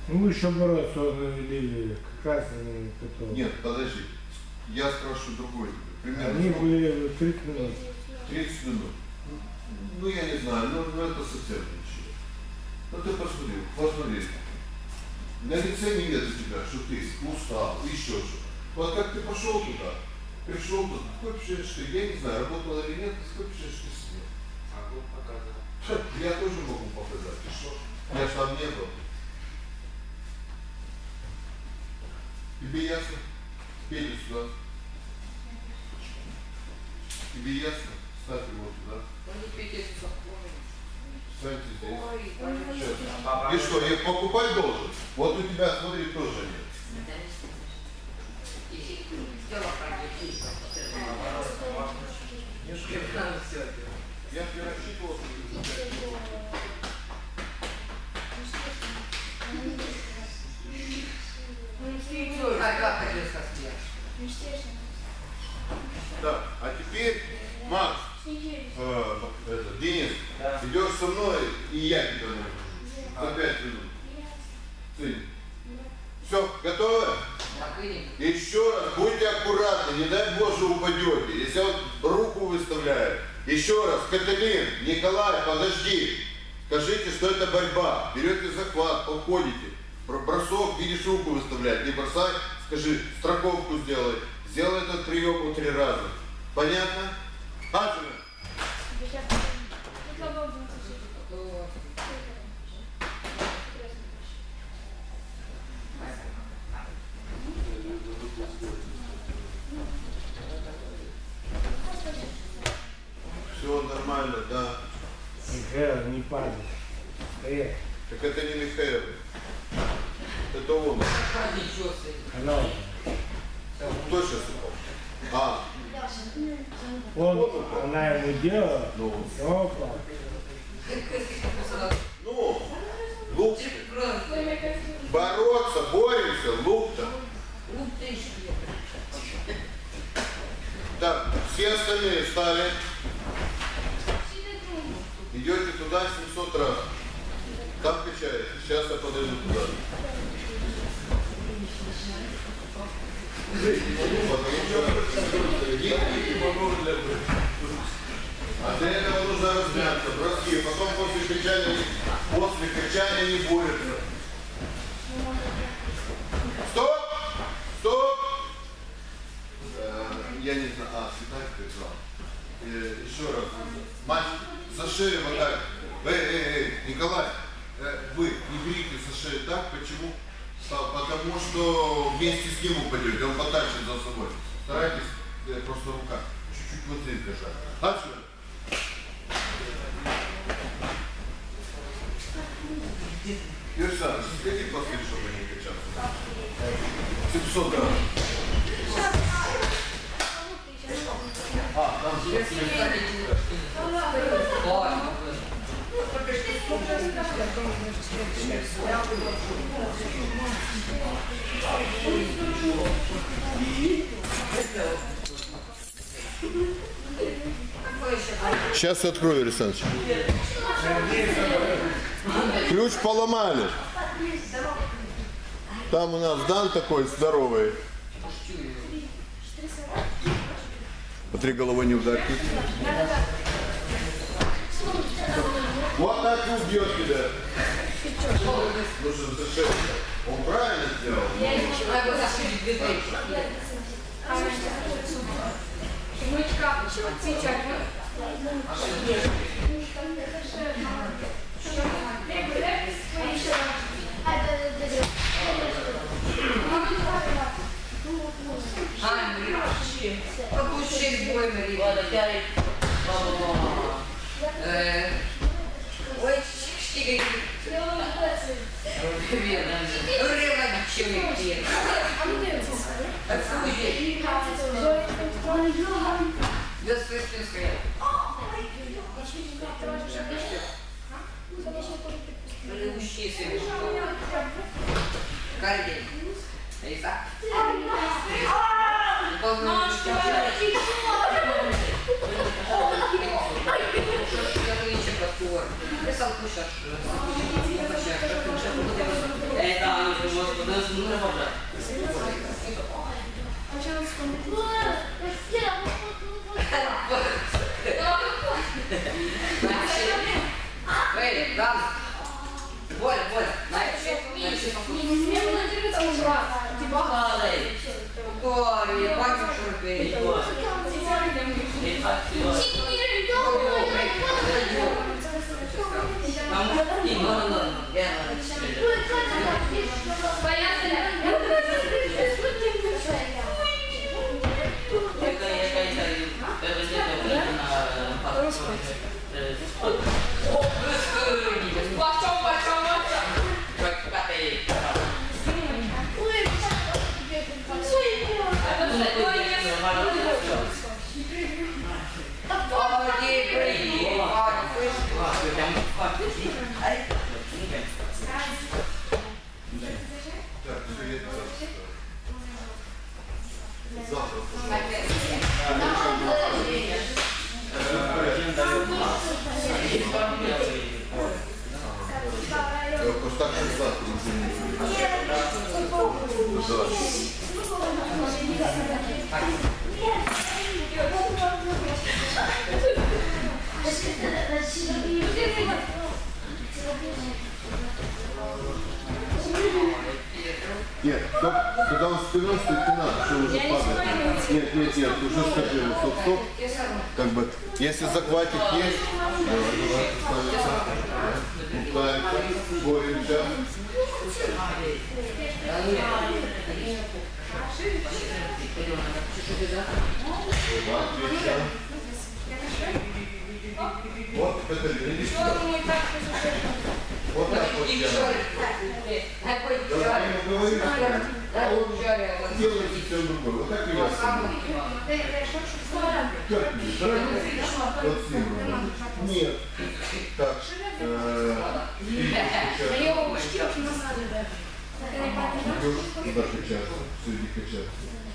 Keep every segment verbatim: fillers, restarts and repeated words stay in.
Ну еще бороться или как раз они готовы. Нет, подожди. Я спрашиваю другой. Примерно. Они были тридцать минут. тридцать минут. Ну я не знаю, но, но это совсем ничего. Ну ты посмотри, посмотри. На лице не видно тебя, что ты устал, еще что. Вот как ты пошел туда, пришел туда, какой пишешь ты, я не знаю, работал или нет, какой пишешь ты себе. Могу показать. Я тоже могу показать, и что? Я ж там не был. Тебе ясно? Пейте сюда. Тебе ясно? Ставь его туда. Ставьте здесь. Сейчас. И что, я покупать должен? Вот у тебя, смотри, тоже нет. Я не рассчитывал, да, а теперь, Макс, э, это, Денис, да. Идешь со мной, и я тебя нужен. За пять минут. Сын. Все, готовы? Еще раз, будьте аккуратны, не дай Боже упадете. Если он руку выставляет. Еще раз, Каталин, Николай, подожди. Скажите, что это борьба. Берете захват, уходите. Бросок, видишь, руку выставлять. Не бросай, скажи, страховку сделай. Сделай этот прием три раза. Понятно? Аджина. Все нормально, да. Михаил, не падай. Стоять. Так это не Михаил. Это он. Канал. Кто сейчас упал? А. Он, она ему делала, ну. и он упал. Ну, лук. Бороться, боремся, лук-то. Так, все остальные встали. Идете туда семьсот раз. Там качаете. Сейчас я подойду туда. А для этого нужно размяться, броски. Потом после качания, после качания не будет. Стоп! Стоп! Я не знаю. А, Светлана сказал. Еще раз. Мать, за шею вот так. Эй, эй, эй, Николай, вы не берите за шею так. Почему? Потому что вместе с ним упадете, он потащит за собой. Старайтесь, просто рука чуть-чуть вот здесь держать. Отсюда. Юрий Александрович, сходи после, чтобы не качаться. семьсот грамм. А, там здесь. Сейчас открою, Александр. Ключ поломали. Там у нас Дан такой здоровый. Смотри, головой не ударь. Вот так и убьет тебя. Слушай, зачем? Он правильно сделал. Я не могу зашить две дырки. Мычка, отвечать. Попущи бой, Мария. Ой, штигай. Рыва ничего. Отсюда. Да, стой, стой, стой. Ущи себе. Карди. Лиса. Это Боль, боль. Ой, батюшка, Нет, когда он спиной стоит, не надо, что уже падает. Нет, нет, нет, уже скажи, стоп, стоп. Как бы, если захватик есть, пускается, боремся. Отлично. Вот, это видишь? Вот так вот делаем. Когда ты ему говоришь, а он делает все другое. Вот так и я сам. Как тебе? Вот с ним. Нет. Так. Идешь туда качаться. Все, иди качаться.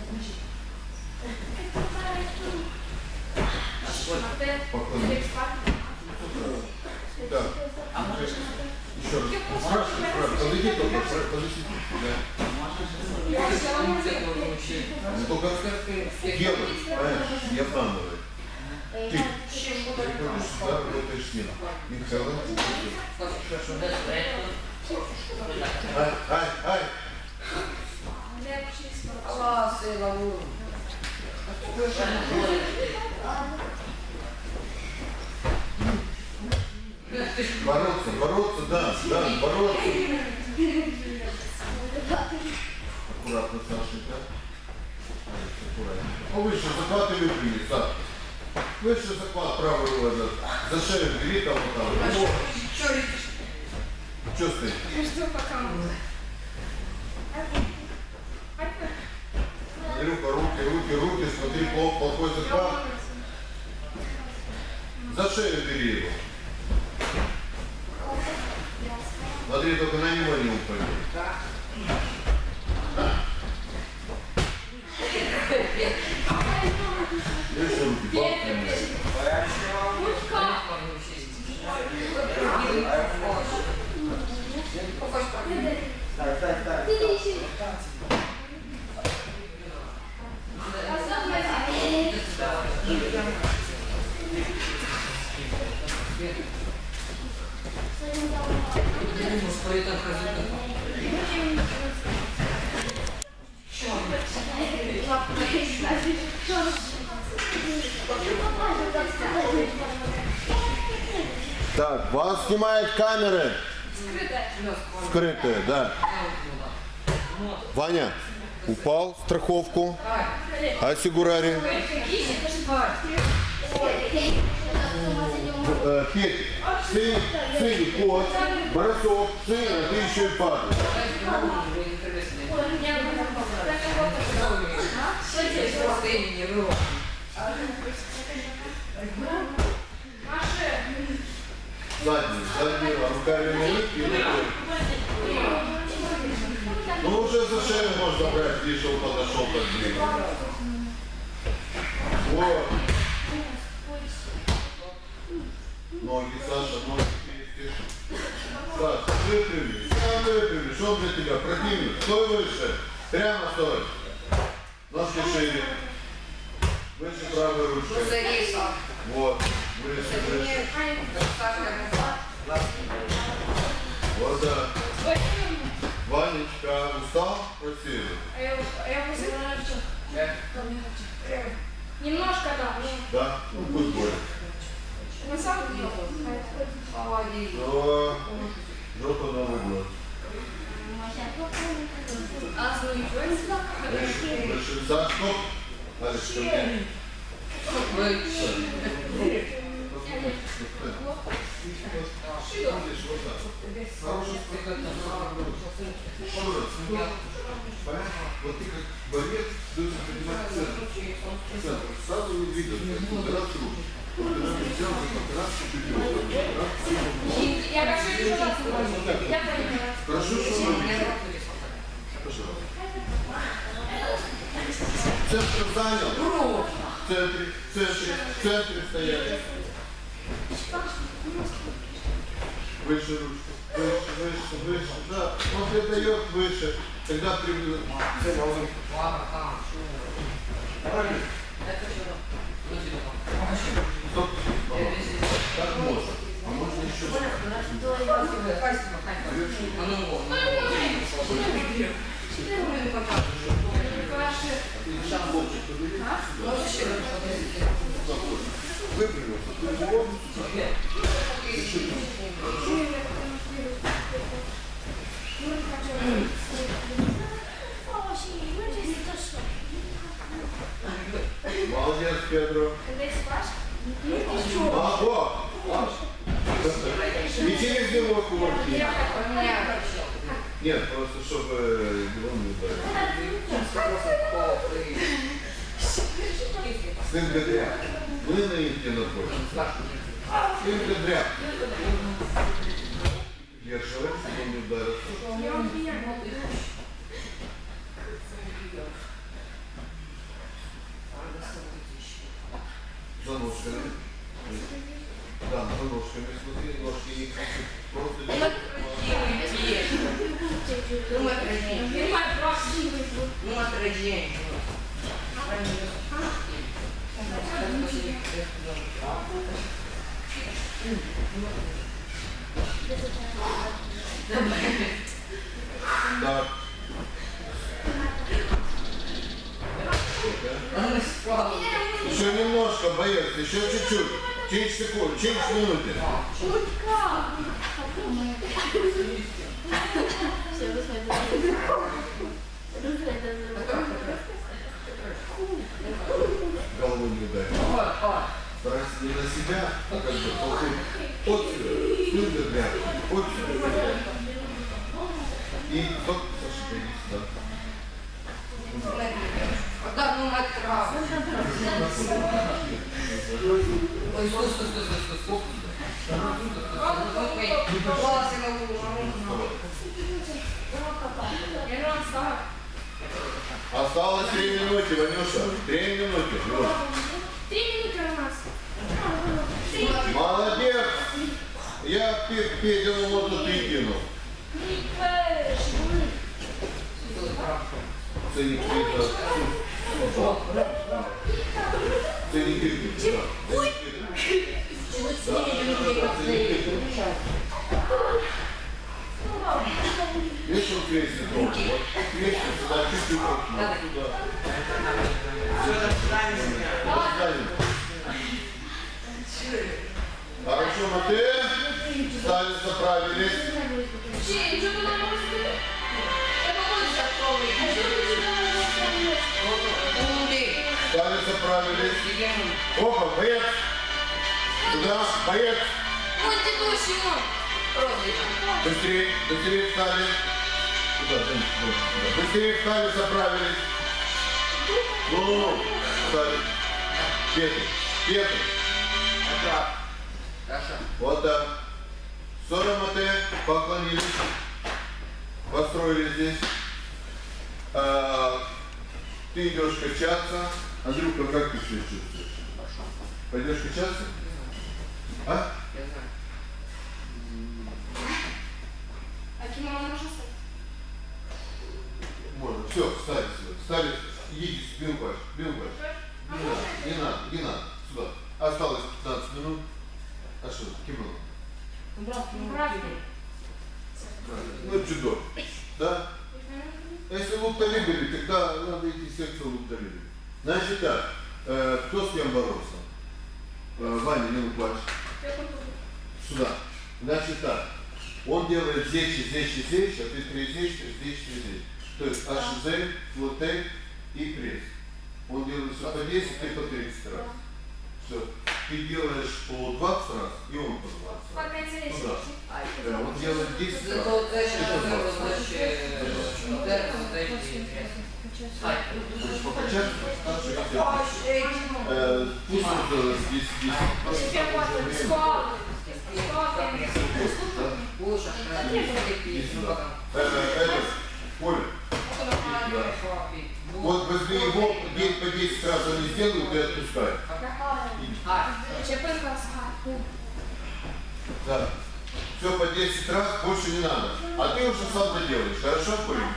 Поклони. Да. Еще раз. Спрашивай, спрашивай. Подойди только, подойди. Да. Только делай, понимаешь, я обманываю. Ты приходишь сюда, работаешь с ним. Михаил, ай, ай, ай. Бороться, бороться, да, да, бороться. Аккуратно, Сашенька. Аккуратно. Повыше захват и выпрямись, Саша. Выше захват, правый вывод. За шею бери там вот там. Что стоит? Андрюха, руки, руки, руки, смотри, плохо, плохой захват. За шею бери его. Смотри, только на него не упади. Видишь, руки, палки не дают. Так, вас снимают камеры. Скрытые, да. Ваня, упал, страховку. Асигурари. Петь, сын, сын, кот, бросок, сын, а ты еще и падаешь. Задний, задний, руками на них и руки. Ну уже за шею можно брать, видишь, он подошел так близко. Вот. Ноги, Саша, ноги перестишь. Саша, выпрямись. выпрямишь, он для тебя противник. Стой выше. Прямо стой. Ножки шире. Выше правой ручкой. Вот. Выше, выше. Вот да. Ванечка, устал? Просили. А я, а я после... Немножко, да. Да? Ну, пусть будет. На самом деле. Но жопа Новый год. А с ним Выше. За, стоп. Алекс, ко мне. Вот ты как борец должен принимать центр. Центр. Сразу не двигаться. Раз руки. Когда ты взял, раз чуть-чуть. Я прошу еще раз. Я поняла. Прошу, что вы пожалуйста. Центр занял. В центре, в центре, в центре стояли. Выше ручку. Выше, выше, выше. Да, он тебе дает выше. Тогда приблизит. Стоп. Так можно. А можно еще. Выпрямился. Молодец, Петро. А, вот. И через него кувырки. Нет, просто чтобы он не ударил. Стынка дряб. Вы на инте находитесь. Стынка дряб. Держи, чтобы он не ударил. За ножками. Да, за ножками. Смотри, ножки не красивые. Просто не... Ну, отражение. Да. Еще немножко, боец, еще чуть-чуть. Через секунду, через минуты. Голову не ударь. Старайся не на себя, а как бы толкнуть. От сюда, сюда, прям. От сюда. И вот, Саша, иди сюда. Да, ну матрас. Ой, стой, стой, стой, стой, стой, стой. Волосы на голову. Я не отстала. Осталось три минуты, Ванюша. Три минуты. Вот. Три минуты у нас. Молодец. Я Петину воду ты кинул. Ценник Петра. Ценник Петра. Да. Видишь, он крестит руку. Вот крестит сюда, чуть-чуть руку. Сюда. Все, до свидания. До свидания. Хорошо, Мате. Стали, заправились. Че, что ты нам можешь сказать? Стали, заправились. Опа, боец. Туда, боец. Вот ты точно. Быстрее, быстрее встали. Туда, туда, туда. Быстрее встали, заправились. Ну, встали. Петр, Петр. Вот так. Сора Мате, поклонились. Построили здесь. А, ты идешь качаться. Андрюха, как ты себя чувствуешь? Пойдешь качаться? А? А кимоно можно Все, встали сюда. Встали. Идите, бил баш, бил баш. Не надо, не надо, не надо. Сюда. Осталось пятнадцать минут. А что, кимоно? Ну, дзюдо. Да? Если лук-талибели, тогда надо идти в секцию лук-талибели. Значит так, э, кто с кем боролся? Э, Ваня, не упасть. Сюда. Значит так, он делает здесь, здесь, здесь, а ты три здесь, здесь, здесь. То есть аш зэ, флотей и пресс. Он делает все по десять, ты по тридцать раз. Все. Ты делаешь по двадцать раз, и он по двадцать раз. Ну, да. Да, он делает десять раз. Хочешь покачать? Пусть вот здесь, здесь. Это, Коля. Вот возьми его, по десять раз они сделают, и отпускай. Да. Все по десять раз, больше не надо. А ты уже сам это делаешь, хорошо, Коля?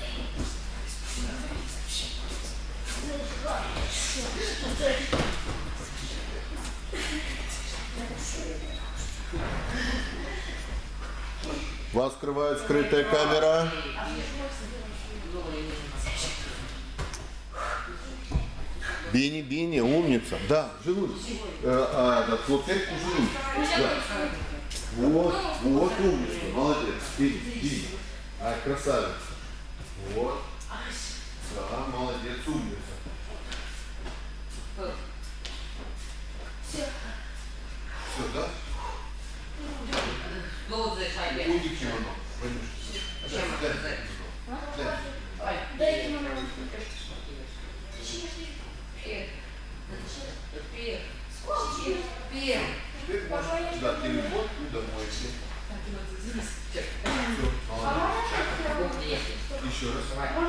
Вас скрывает скрытая камера. Бини, Бини, умница. Да, желудок. А, да, хлопец желудок. Да. Вот, вот умница. Молодец. Бини, Бини. А, красавица. Вот. Да, молодец, умница. Все, да? Уйди к кимоно. Дай кимоно. Теперь можешь дать телефон и домой. Все, молодец. Еще раз.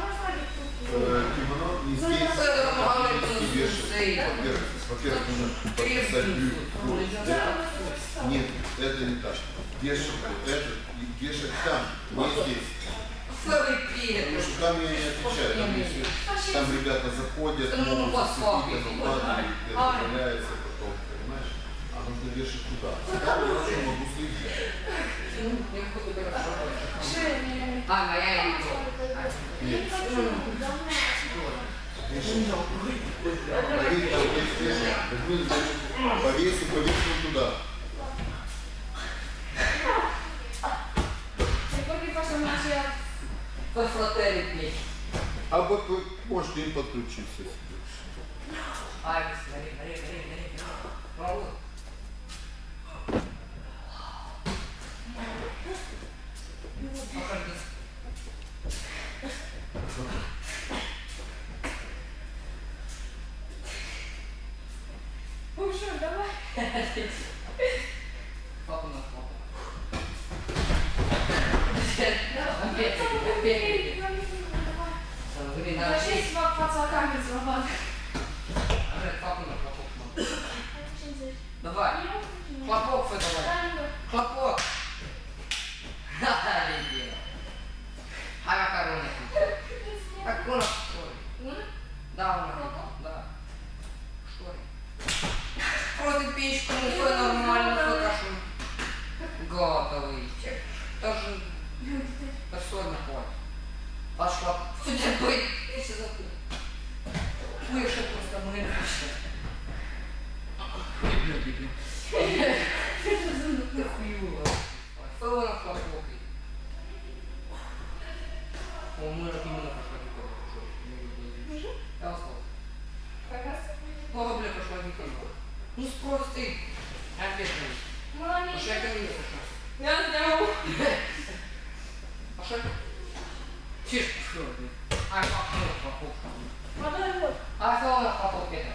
Кимоно не здесь, не вешать. Во-первых, нужно подписать брюк. Нет, это не так. Вешать вот это и вешать там, не здесь. Потому что там я не отвечаю. Там, если, там ребята заходят, могут засветить, оно падает, это управляется потом, понимаешь? А нужно вешать туда. Там я уже могу следить. А, моя не Нет. Повесил, повесил туда. По флотели петь. А вот вы можете им подключиться. Ай, смотри, смотри, смотри, смотри. Правда? Ну что, давай. Папа на папу. Опять, опять. Ложись под соками слова. Папа на папу. Давай. Хлопок давай. Хлопок. Ха-ха, лебедь. А корона. А корона что? Да, он да. Что ли? Просто печку, ну все нормально, покажу. Готовый. Даже посольно хватит. Пошла. Что тебе быть? Ты сейчас закрыл. Выше просто мы решили. Ты хуёво. Что она хлопок? О, мы же именно пошла. Я устал. Много, бля, пошла не ходила. Ну спрос ты. Опять не. Молодец. Пошла ко мне пошла. Я сделал. Пошла. Чиж, что ты? А, папа, папа. Молодой вот. А, что папа это?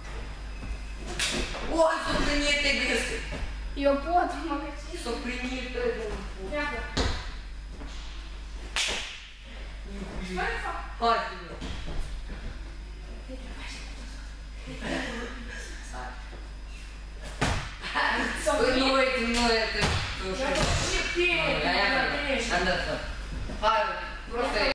Ой, что ты не этой грызкой. Ее пот в магазине. Что принято это? Рядом. Ай, ты. Ну, это, ну, это... Шипи. Ай, просто...